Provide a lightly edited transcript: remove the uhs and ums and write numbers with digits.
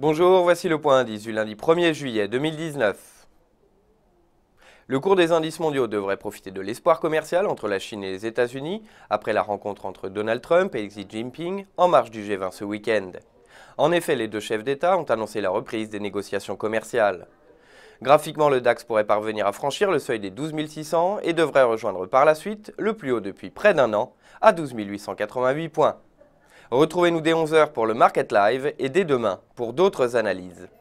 Bonjour, voici le point indice du lundi 1er juillet 2019. Le cours des indices mondiaux devrait profiter de l'espoir commercial entre la Chine et les États-Unis après la rencontre entre Donald Trump et Xi Jinping en marge du G20 ce week-end. En effet, les deux chefs d'État ont annoncé la reprise des négociations commerciales. Graphiquement, le DAX pourrait parvenir à franchir le seuil des 12 600 et devrait rejoindre par la suite le plus haut depuis près d'un an à 12 888 points. Retrouvez-nous dès 11 h pour le Market Live et dès demain pour d'autres analyses.